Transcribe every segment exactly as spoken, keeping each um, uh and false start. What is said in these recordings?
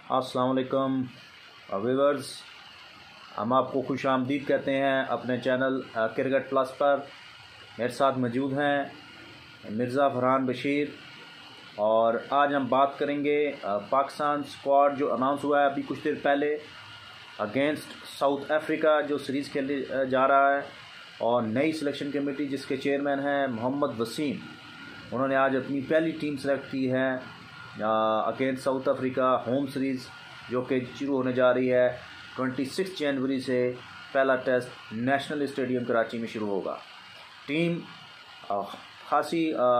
अस्सलाम वालेकुम व्यूअर्स, हम आपको खुश आमदीद कहते हैं अपने चैनल क्रिकेट प्लस पर। मेरे साथ मौजूद हैं मिर्ज़ा फरहान बशीर और आज हम बात करेंगे पाकिस्तान स्क्वाड जो अनाउंस हुआ है अभी कुछ देर पहले अगेंस्ट साउथ अफ्रीका, जो सीरीज़ खेले जा रहा है। और नई सिलेक्शन कमेटी जिसके चेयरमैन हैं मोहम्मद वसीम, उन्होंने आज अपनी पहली टीम सेलेक्ट की है against South Africa home series, जो कि शुरू होने जा रही है छब्बीस जनवरी से। पहला टेस्ट नेशनल स्टेडियम कराची में शुरू होगा। टीम खासी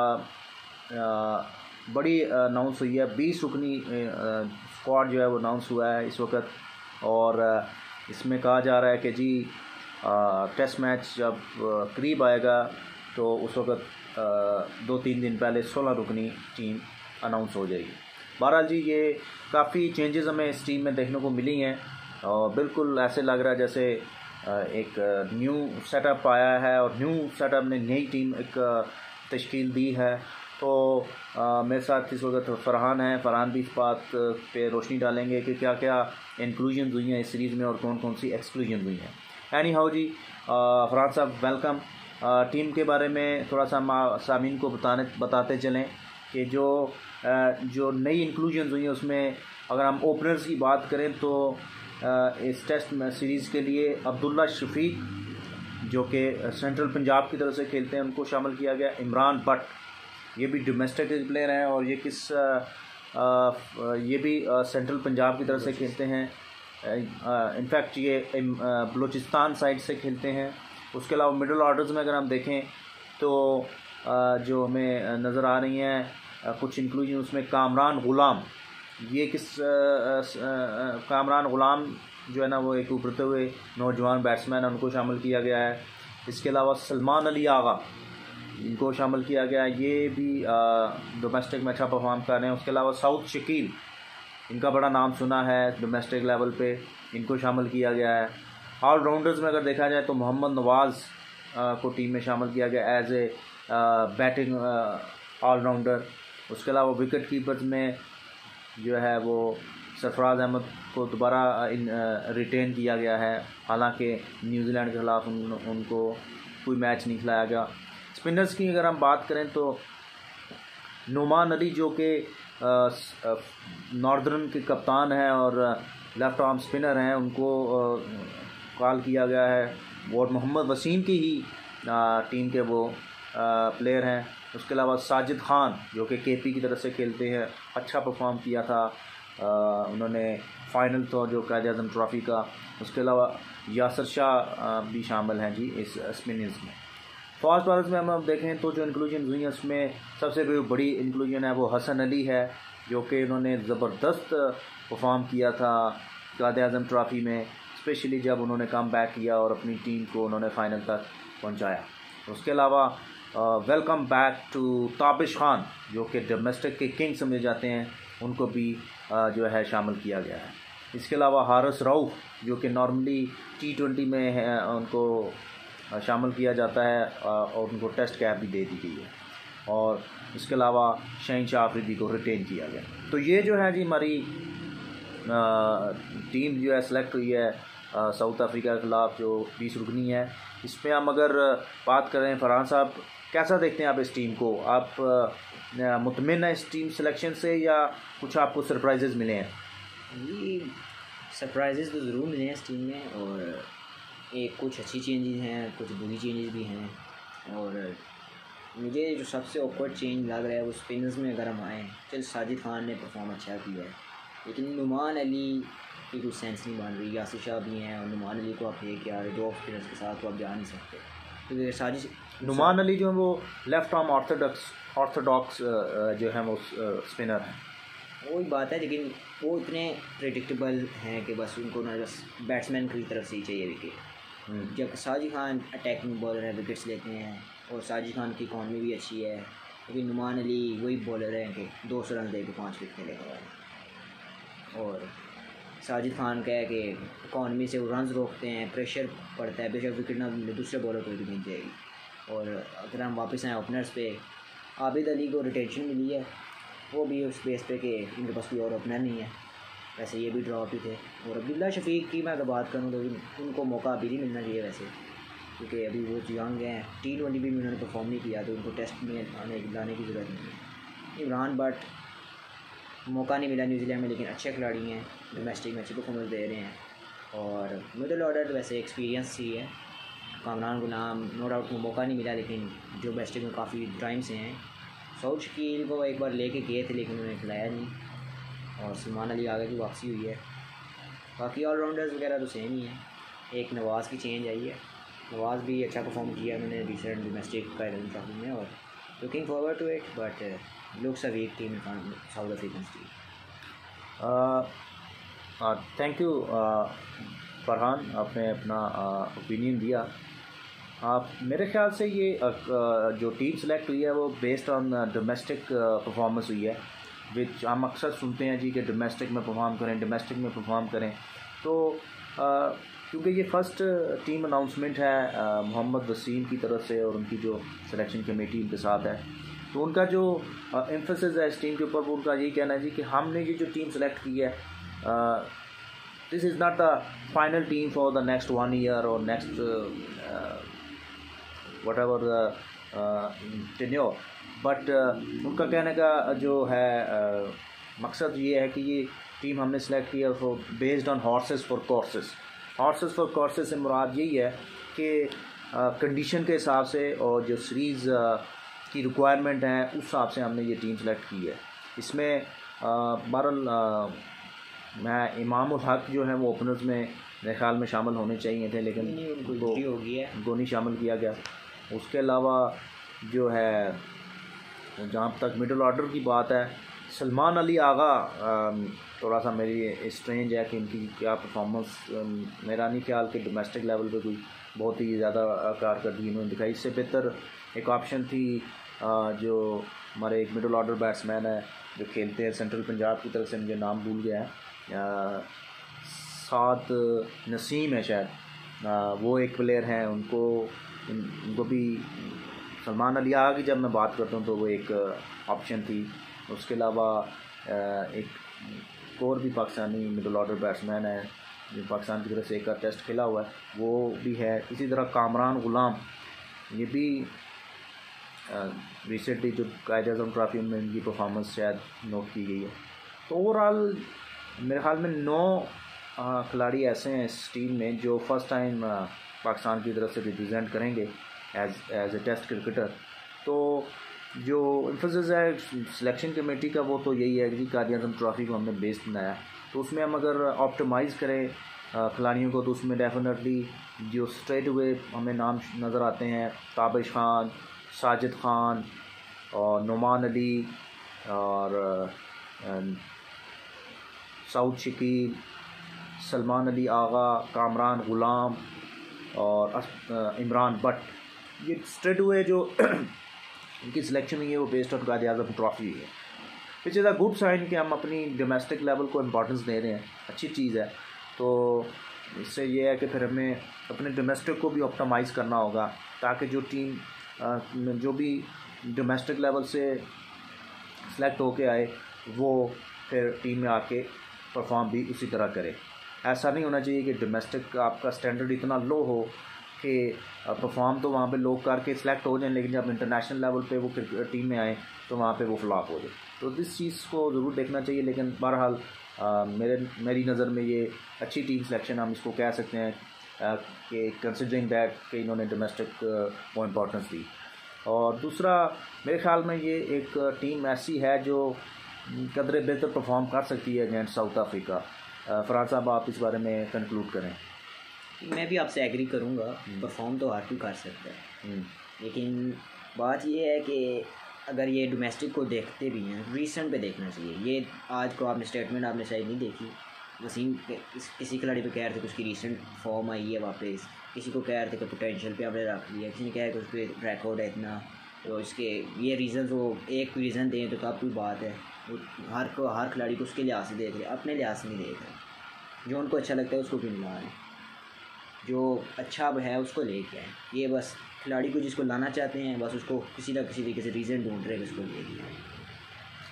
बड़ी अनाउंस हुई है, बीस रुकनी स्क्वाड जो है वो अनाउंस हुआ है इस वक्त। और इसमें कहा जा रहा है कि जी आ, टेस्ट मैच जब करीब आएगा तो उस वक्त दो तीन दिन पहले सोलह रुकनी टीम अनाउंस हो जाएगी। बहरहाल जी, ये काफ़ी चेंजेस हमें इस टीम में देखने को मिली हैं और बिल्कुल ऐसे लग रहा है जैसे एक न्यू सेटअप आया है और न्यू सेटअप ने नई टीम एक तश्कील दी है। तो आ, मेरे साथ इस वक्त फरहान है। फरहान भी इस बात पे रोशनी डालेंगे कि क्या क्या इंक्लूजन हुई हैं इस सीरीज़ में और कौन कौन सी एक्सक्लूजन हुई हैं। एनी हाउ जी, फरहान साहब वेलकम। टीम के बारे में थोड़ा सा हम सामीन को बताने बताते चलें कि जो जो नई इंक्लूजन हुई हैं उसमें अगर हम ओपनर्स की बात करें तो इस टेस्ट में सीरीज़ के लिए अब्दुल्ला शफीक, जो कि सेंट्रल पंजाब की तरफ से खेलते हैं, उनको शामिल किया गया। इमरान भट्ट, ये भी डोमेस्टिक प्लेयर हैं और ये किस आ, ये भी आ, सेंट्रल पंजाब की तरफ से खेलते हैं। इनफैक्ट ये बलूचिस्तान साइड से खेलते हैं। उसके अलावा मिडल ऑर्डर्स में अगर हम देखें तो आ, जो हमें नज़र आ रही हैं कुछ इंक्लूजन, उसमें कामरान ग़ुलाम, ये किस आ, आ, कामरान ग़ुलाम जो है ना वो एक उभरते हुए नौजवान बैट्समैन है, उनको शामिल किया गया है। इसके अलावा सलमान अली आगा, इनको शामिल किया गया है, ये भी डोमेस्टिक में अच्छा परफॉर्म कर रहे हैं। उसके अलावा साउथ शकील, इनका बड़ा नाम सुना है डोमेस्टिक लेवल पे, इनको शामिल किया गया है। ऑलराउंडर्स में अगर देखा जाए तो मोहम्मद नवाज़ को टीम में शामिल किया गया एज ए बैटिंग ऑलराउंडर। उसके अलावा विकेट कीपर्स में जो है वो सरफराज अहमद को दोबारा रिटेन किया गया है, हालांकि न्यूजीलैंड के ख़िलाफ़ उन, उनको कोई मैच नहीं खिलाया गया। स्पिनर्स की अगर हम बात करें तो नुमान अली, जो कि नॉर्दर्न के कप्तान हैं और लेफ़्ट आर्म स्पिनर हैं, उनको कॉल किया गया है। और मोहम्मद वसीम की ही आ, टीम के वो प्लेयर हैं। उसके अलावा साजिद खान, जो कि केपी की तरफ से खेलते हैं, अच्छा परफॉर्म किया था आ, उन्होंने फाइनल तो जो कायद-ए-आज़म ट्रॉफ़ी का। उसके अलावा यासर शाह भी शामिल हैं जी इस स्पिनर्स में। फास्ट बॉलर्स में हम अब देखें तो जो इंक्लूजन हुई है उसमें सबसे बड़ी इंक्लूजन है वो हसन अली है, जो कि उन्होंने ज़बरदस्त परफॉर्म किया था कायद-ए-आज़म ट्रॉफ़ी में, स्पेशली जब उन्होंने कम बैक किया और अपनी टीम को उन्होंने फ़ाइनल तक पहुंचाया। उसके अलावा welcome back to Tabish Khan, जो कि डोमेस्टिक के किंग समझे जाते हैं, उनको भी uh, जो है शामिल किया गया है। इसके अलावा हारिस रऊफ़, जो कि नॉर्मली टी ट्वेंटी में है, उनको शामिल किया जाता है और उनको टेस्ट कैप भी दे दी गई है। और इसके अलावा शहीन आफरीदी को रिटेन किया गया। तो ये जो है जी हमारी टीम जो है सेलेक्ट हुई है साउथ अफ्रीका के ख़िलाफ़, जो बीस रुकनी है। इस पर हम अगर बात करें, फरहान साहब कैसा देखते हैं आप इस टीम को? आप मुतमिन हैं इस टीम सिलेक्शन से या कुछ आपको सरप्राइजेज़ मिले हैं? जी, सरप्राइजेज़ तो ज़रूर मिले हैं इस टीम में, और एक कुछ अच्छी चेंजेस हैं, कुछ बुरी चेंजेस भी हैं। और मुझे जो सबसे ऑकवर्ड चेंज लग रहा है वो स्पिनर्स में अगर हम आएँ, चल साजिद खान ने परफॉर्म अच्छा किया है, लेकिन नुमान अली की कुछ सेंस नहीं बन रही। यासिर शाह भी हैं और नुमान अली को आप लेके आ रहे दो स्पिनर्स के साथ, तो आप जा नहीं सकते। तो साजिद नुमान अली जो है वो लेफ़्ट आर्म ऑर्थोडॉक्स ऑर्थोडॉक्स जो है वो स्पिनर हैं, वही बात है, लेकिन वो इतने प्रेडिक्टेबल हैं कि बस उनको ना बस बैट्समैन की तरफ से ही चाहिए विकेट। जब साजिद खान अटैकिंग बॉलर है, विकेट्स लेते हैं, और साजिद खान की इकॉनमी भी अच्छी है, लेकिन नुमान अली वही बॉलर हैं कि दो सौ रन दे के पाँच विकेट खेलेगा। और साजिद खान का है कि इकॉनमी से वो रन रोकते हैं, प्रेशर पड़ता है, बेशक विकेट ना दूसरे बॉलर को भी मिल जाएगी। और अगर हम वापस आएँ ओपनर्स पे, आबिद अली को रिटेंशन मिली है, वो भी उस बेस पे कि इनके पास कोई और ओपनर नहीं है। वैसे ये भी ड्रॉप ही थे। और अब्दुल्ला शफीक की मैं अगर बात करूँ तो उनको मौका अभी नहीं मिलना चाहिए वैसे, क्योंकि अभी वो यंग हैं। टी ट्वेंटी भी उन्होंने परफॉर्म नहीं किया तो उनको टेस्ट में आने लाने की ज़रूरत नहीं है। इमरान बट मौका नहीं मिला न्यूजीलैंड में, लेकिन अच्छे खिलाड़ी हैं, डोमेस्टिक में अच्छी परफॉर्मेंस दे रहे हैं। और मिडल ऑर्डर वैसे एक्सपीरियंस ही है। कामरान गुलाम नो डाउट को मौका नहीं मिला, लेकिन जो डोमेस्टिक में काफ़ी टाइम से हैं। सऊद शकील को एक बार लेके गए थे लेकिन उन्होंने खिलाया नहीं। और सलमान अली आगे की वापसी हुई है। बाकी ऑलराउंडर्स वगैरह तो सेम ही हैं। एक नवाज़ की चेंज आई है, नवाज़ भी अच्छा परफॉर्म किया उन्होंने रिसेंट डोमेस्टिक कायरन ट्रॉफी में, और looking forward to it, but looks a weak team South African team. Thank you Farhan, आपने अपना ओपिनियन दिया। आप मेरे ख्याल से ये uh, uh, जो टीम सेलेक्ट हुई है वो बेस्ड ऑन डोमेस्टिक परफॉर्मेंस हुई है, विच हम अक्सर सुनते हैं जी कि डोमेस्टिक में परफॉर्म करें, डोमेस्टिक में परफॉर्म करें। तो uh, क्योंकि ये फ़र्स्ट टीम अनाउंसमेंट है uh, मोहम्मद वसीम की तरफ से और उनकी जो सिलेक्शन कमेटी उनके साथ है, तो उनका जो एम्फेसिस uh, है इस टीम के ऊपर, वो उनका यही कहना है जी कि हमने ये जो टीम सेलेक्ट की है, this is not the final team for the next one year और next whatever tenure, but उनका कहने का जो है uh, मकसद ये है कि ये टीम हमने सेलेक्ट किया for based on horses for courses. Horses for courses से मुराद यही है कि कंडीशन uh, के हिसाब से और जो सीरीज़ uh, की रिक्वायरमेंट है उस हिसाब से हमने ये टीम सेलेक्ट की है। इसमें uh, बहरहाल uh, मैं इमाम उल हक जो है वो ओपनर्स में मेरे ख्याल में शामिल होने चाहिए थे, लेकिन उनको हो गया उनको नहीं शामिल किया गया। उसके अलावा जो है जहाँ तक मिडल ऑर्डर की बात है, सलमान अली आगा थोड़ा सा मेरी स्ट्रेंज है कि इनकी क्या परफॉर्मेंस, मेरा नहीं ख्याल कि डोमेस्टिक लेवल पे कोई बहुत ही ज़्यादा कारकर्दगी इन्होंने दिखाई। इससे बेहतर एक ऑप्शन थी जो हमारे एक मिडल ऑर्डर बैट्समैन है जो खेलते हैं सेंट्रल पंजाब की तरफ से, मुझे नाम भूल गया है, साद नसीम है शायद, वो एक प्लेयर हैं। उनको उनको भी सलमान अली आगा की जब मैं बात करता हूँ तो वो एक ऑप्शन थी। उसके अलावा एक और भी पाकिस्तानी मिडल ऑर्डर बैट्समैन है जो पाकिस्तान की तरफ से एक टेस्ट खेला हुआ है, वो भी है। इसी तरह कामरान गुलाम, ये भी रिसेंटली जो कायद-ए-आज़म ट्रॉफी में इनकी परफॉर्मेंस शायद नोट की गई है। तो ओवरऑल मेरे ख्याल में नौ खिलाड़ी ऐसे हैं इस टीम में जो फर्स्ट टाइम पाकिस्तान की तरफ से रिप्रेजेंट करेंगे as as a test cricketer. तो जो एम्फेसिस है सिलेक्शन कमेटी का वो तो यही है कि कायद-ए-आज़म ट्रॉफी को हमने बेस बनाया, तो उसमें हम अगर ऑप्टिमाइज़ करें खिलाड़ियों को तो उसमें डेफिनेटली जो स्ट्रेट हुए हमें नाम नज़र आते हैं, ताबिश खान, साजिद खान और नुमान अली और सऊद शकील, सलमान अली आगा, कामरान गुलाम और इमरान बट, ये स्ट्रेट हुए जो इनकी सिलेक्शन हुई है वो बेस्ड ऑन कायद-ए-आज़म ट्रॉफी है, which is a good sign कि हम अपनी डोमेस्टिक लेवल को इम्पोर्टेंस दे रहे हैं, अच्छी चीज़ है। तो इससे ये है कि फिर हमें अपने डोमेस्टिक को भी ऑप्टिमाइज़ करना होगा ताकि जो टीम जो भी डोमेस्टिक लेवल से सेलेक्ट होके आए वो फिर टीम में आके परफॉर्म भी उसी तरह करे। ऐसा नहीं होना चाहिए कि डोमेस्टिक आपका स्टैंडर्ड इतना लो हो कि परफॉर्म तो वहाँ पे लोग करके सिलेक्ट हो जाएं, लेकिन जब इंटरनेशनल लेवल पे वो टीम में आए तो वहाँ पे वो फ्लॉप हो जाए। तो इस चीज़ को ज़रूर देखना चाहिए। लेकिन बहरहाल मेरे मेरी नज़र में ये अच्छी टीम सिलेक्शन हम इसको कह सकते हैं कि कंसिडरिंग दैट कि इन्होंने डोमेस्टिक को इम्पोर्टेंस दी। और दूसरा मेरे ख्याल में ये एक टीम ऐसी है जो कदरे बेहतर परफॉर्म कर सकती है अगेंस्ट साउथ अफ्रीका। फरहान साहब आप इस बारे में कंक्लूड करें। मैं भी आपसे एग्री करूँगा, परफॉर्म तो हर कोई कर सकता है, लेकिन बात ये है कि अगर ये डोमेस्टिक को देखते भी हैं रीसेंट पे देखना चाहिए। ये आज को आपने स्टेटमेंट आपने शायद नहीं देखी, वसीम किसी खिलाड़ी पे कह रहे थे कि उसकी रीसेंट फॉर्म आई है वापस, किसी को कह रहे थे कि पोटेंशियल पे आपने रख लिया, किसी ने कहा कि उसके रिकॉर्ड है इतना, तो इसके ये रीज़न वो एक रीज़न दें तो कब कोई बात है। वो हर को हर खिलाड़ी को उसके लिहाज से देख रहे, अपने लिहाज से नहीं देख रहे। जो उनको अच्छा लगता है उसको क्यों ला रहे, जो अच्छा है उसको लेके आए। ये बस खिलाड़ी को जिसको लाना चाहते हैं बस उसको किसी ना किसी तरीके से रीज़न ढूंढ रहे हैं उसको ले लिया।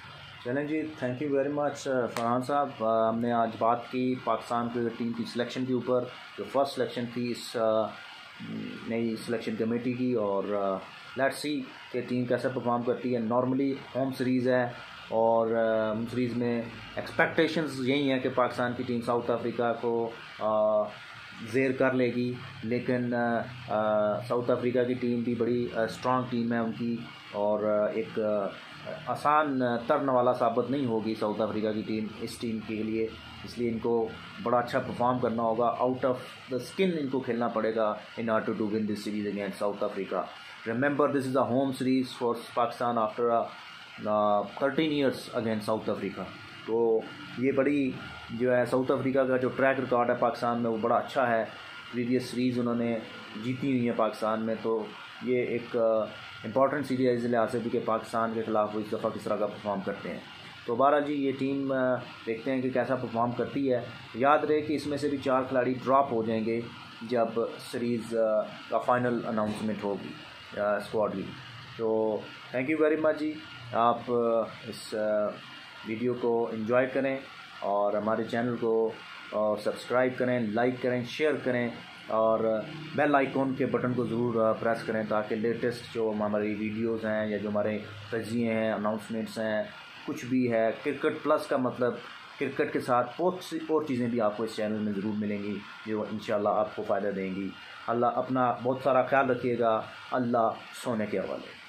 चलें जी, thank you very much Farhan साहब। हमने आज बात की पाकिस्तान की टीम की सिलेक्शन के ऊपर, जो फर्स्ट सिलेक्शन थी इस नई सिलेक्शन कमेटी की, और लेट्स सी कि टीम कैसे परफॉर्म करती है। नॉर्मली होम सीरीज़ है और होम सीरीज़ में एक्सपेक्टेशंस यही हैं कि पाकिस्तान की टीम साउथ अफ्रीका को ज़ेर कर लेगी, लेकिन साउथ अफ्रीका की टीम भी बड़ी स्ट्रॉन्ग टीम है उनकी, और एक आसान तरन वाला साबित नहीं होगी साउथ अफ्रीका की टीम इस टीम के लिए। इसलिए इनको बड़ा अच्छा परफॉर्म करना होगा, आउट ऑफ द स्किन इनको खेलना पड़ेगा in order to win this series against South Africa. Remember this is a home series for Pakistan after thirteen years against South Africa. तो ये बड़ी जो है साउथ अफ्रीका का जो ट्रैक रिकॉर्ड है पाकिस्तान में वो बड़ा अच्छा है। प्रीवियस सीरीज़ उन्होंने जीती हुई है पाकिस्तान में, तो ये एक इम्पॉर्टेंट सीरीज़ है इस लिहाज से भी कि पाकिस्तान के ख़िलाफ़ वो इस दफ़ा किस तरह का परफॉर्म करते हैं। तो बारह जी ये टीम देखते हैं कि कैसा परफॉर्म करती है। याद रहे कि इसमें से भी चार खिलाड़ी ड्रॉप हो जाएंगे जब सीरीज़ का फाइनल अनाउंसमेंट होगी स्क्वाड की। तो थैंक यू वेरी मच जी। आप इस वीडियो को एंजॉय करें और हमारे चैनल को सब्सक्राइब करें, लाइक करें, शेयर करें और बेल आइकॉन के बटन को ज़रूर प्रेस करें ताकि लेटेस्ट जो हमारी वीडियोस हैं या जो हमारे तजिए हैं, अनाउंसमेंट्स हैं, कुछ भी है क्रिकेट प्लस का मतलब क्रिकेट के साथ बहुत सी और चीज़ें भी आपको इस चैनल में ज़रूर मिलेंगी जो इंशाल्लाह आपको फ़ायदा देंगी। अल्लाह अपना बहुत सारा ख्याल रखिएगा। अल्लाह सोने के हवाले।